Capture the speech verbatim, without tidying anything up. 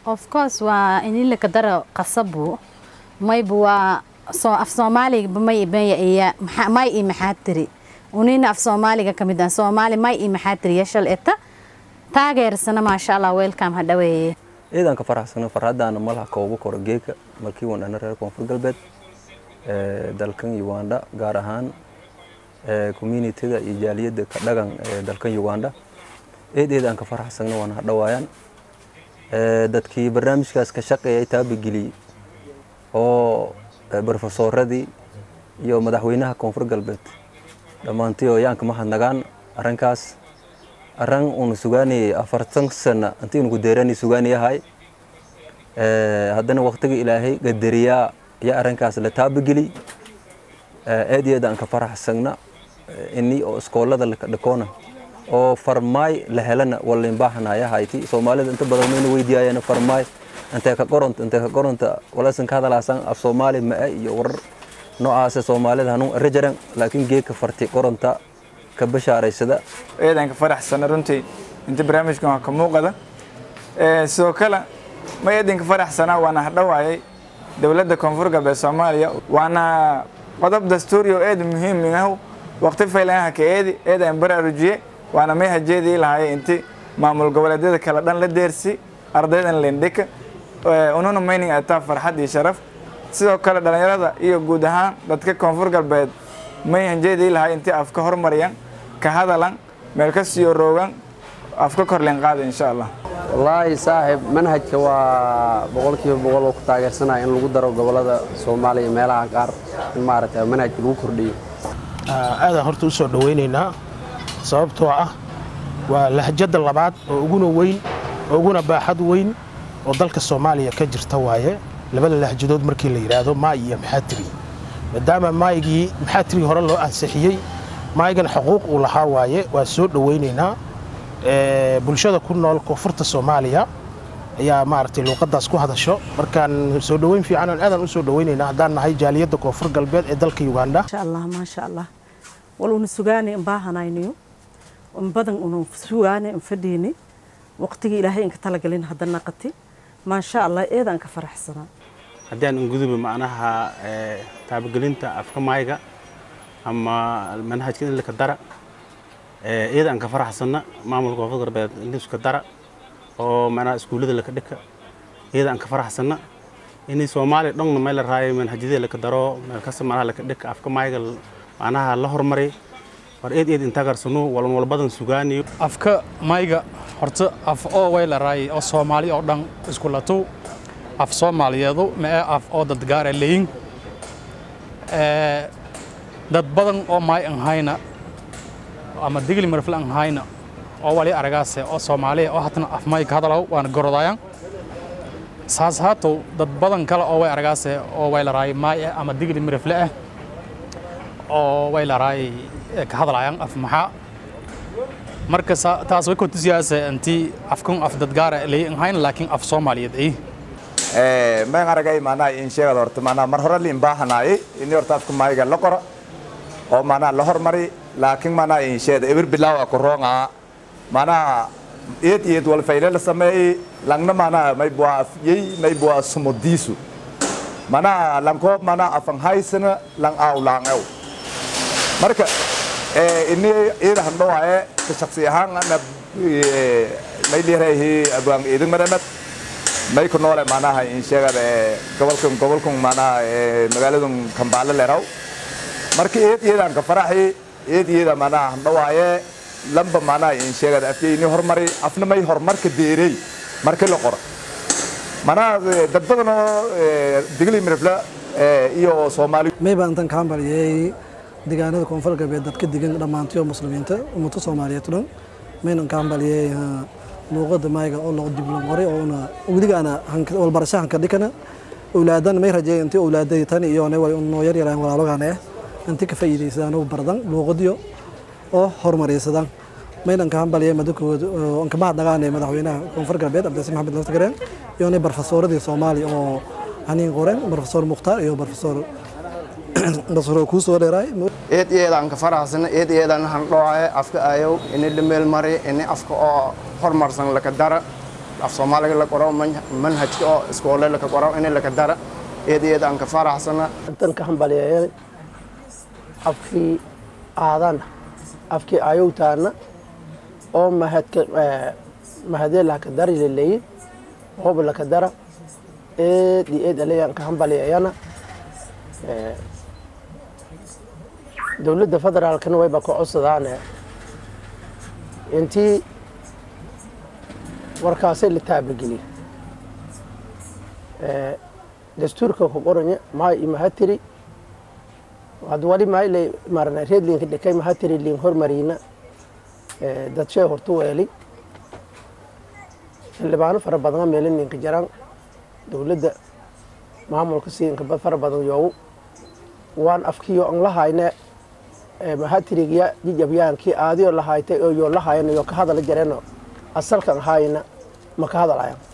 of course waa in la kadaro qasabu maybu waa soo af Soomaaliga may may may i maxaatiri unina af Soomaaliga kamid ah Soomaali may i maxaatiri yashal eta taageersana ma sha Allah welcome hadaweey iidan ka faraxsana farxadana malaha koobo kor geeka markii uu dhan reer Koonfur Galbeed ee dalkan Uganda gaar ahaan ee community-ga iyo jaaliyada ka dhagan ee dalkan Uganda eedeedan ka faraxsana wana dhawaayaan ee dadkii barnaamijkaas ka shaqeeyay taabigili oo professoradii iyo madaxweynaha Koonfur Galbeed dhamaantii oo yaanka mahadnagaan arinkaas arran uu sugaanay afartan sano intii uu deeranay sugaanayahay ee haddana waqtiga Ilaahay qadariya ya arrinkaas la taabigili ee eedeedan ka faraxsana inni oo iskoolada la dhaqoona oo farmay la helana walin baahnaya hayti Soomaalida inta badan ma weydiiyayna farmay inta ka qoronta inta ka qoronta walaasan ka hadalaasan af Soomaali ma iyo war noocaas Soomaalida hanu rajaran laakiin geeka farti qoronta ka bashaaraysada eedan ka faraxsan runtii inta barnaamijkan ka muuqada ee soo kala ma eedan ka faraxsana waana dhawaayay dawladda Koonfur Galbeed Soomaaliya waana qodob dastuuri oo aad muhiim ah waqti faylaha ka eedi eedan baraarujiyay waana ma hajeedii lahaay intii maamul goboleedyada kala dhan la deersi ardaydan leendika ununa mining ata farxad iyo sharaf sidoo kale dhalinyarada iyo guud ahaan dadka Koonfur Galbeed ma hajeedii lahaay intii afka hormariyaan ka hadalan meel ka sii roogan afka kor leen qaad insha Allah wallahi saaxib manhajka waa boqolkiiba boqol oo ku taageersanaa in lagu daro gobolada Soomaaliya meelaha qaar in maaragtay manhajka lagu kordhiyo aad horta u soo dhaweynaynaa sababtoo ah waa lahjada labaad oo uguna weyn oo uguna baaxad weyn oo dalka Soomaaliya ka jirta waaye labada lahjadood markii la yiraahdo maay iyo maxaatiri maadaama maaygi maxaatiri hore loo ansixiyay maaygan xuquuq uu lahaa waaye waa soo dhaweynaynaa ee bulshada ku nool koonfurta Soomaaliya ayaa maartay luqadaas ku hadasho markaan soo dhaweyn fiican aan u soo dhaweynaynaa hadaan nahay jaaliyada Koonfur Galbeed ee dalka Uganda insha Allah ma sha Allah waluna sugaanay baahanayniyo um badan unu sugaanay fadhiini waqtiga Ilaahay inka tala galin hadana qati ma sha Allah eedan ka faraxsana hadaan u gudub macnaha ee taabgelinta afka maayga ama manhajka in la ka dara ee eedan ka faraxsana maamulka Koonfur Galbeed in isku dara oo macnaha iskuulada la ka dhika eedan ka faraxsana in Soomaali dhan meel raay manhajada la ka daro meel ka samara la ka dhika afka maayga macnaha la hormaray war eed eed inta garsano wal wal badan sugaaniyo afka maayga horta af oo way la raay oo Soomaali oo dhan isku lato af Soomaaliyeedu ma af oo dad gaar ah leeyin ee dad badan oo maay aan hayna ama digli marfal aan hayna oo wali aragaas oo Soomaali oo hatana af maay ka hadalaw waan gorodayaan saas haato dad badan kale oo way aragaas oo way la raay maay ama digli marfal ah oo way la raay ka hadlayaan af maxaa marka taas way ku tusiyaysaa intii afkan af dad gaar ah leeyin hayna laakiin af Soomaaliyeed ay ee ma aragay maana in sheegad horta maana mar hore liin baahanaay in horta afka maayga la qoro oo maana la hormari laakiin maana in sheegad ibir bilaaw ku roonga maana eed eed wal fayle la sameeyay langna maana may bua afyay may bua sumodiisu maana lanko maana afan haysana lang aw lang aw marka ee inni eed hando waaye shakhsi ahaan ana may leeyahay abaan eedin maranad may ku noole maanaha in sheegada gobolkan gobolkan maanaha magaalada Kampala leeraw markii eed eedan ka faraxay eed eeda maanaha dhawaaye lamba maanaha in sheegada afkeenii hormari afna may horumarka deeray markii la qoro maanaha dad badan oo digli mirfla iyo Soomaali may baan tan kaambaliyay deegaanada Koonfur Galbeed dadka deegaan dhamaantii muslimiinta ummada Soomaaliyeed dhan maynan kaambaliyay luqada maayga oo loo dib loo qoray oo wadigaana wal barashahan ka dhikana awlaadan may rajeeyeen intii awlaaday tan iyo way noo yar yaraan walaalogana intii ka faa'iideysadaan oo bardan luqadiyo oo horumariysadaan maynan ka hambaliyay madakooda oo ka baad dagaanay madaxweynaha Koonfur Galbeed Abdulrahman Maxamed Laftagareen iyo ne professoradii Soomaali oo hanin qoreen professor Mukhtaar iyo professor nasro ku soo dheeray eed eedan ka faraxsan eed eedan han dhooay afka ayo in la meel mari in afka oo horumarsan la ka dara af Soomaaliga la qoro manhajka oo iskoolada la qoro in la ka dara eedeeda aan ka faraxsana intan ka hambaliyay afkii aadan afkii ayowtaana oo mahadka mahadee la ka dari leeyay oo la ka dara ee dii'ada leeyaan ka hambaliyayana ee dawladda federaalkana way ba ku codsadaan intii warkaasay la taabageliyo ee dastuurka ku qoranya ma imahatiri wad wali ma ilay marna reedlinka dhakay mahatiri liin hormarina ee dad shay hortu weeli xildhibaano fara badan meelin ninka jaraan dawladda maamulka siinka bad fara badan yow waan afkiyo aan la hayna ee mahatiriga jijabyaankii aadiyo la haytay oo yo la hayna yo ka hadal jareeno asalkan hayna ma ka hadalayo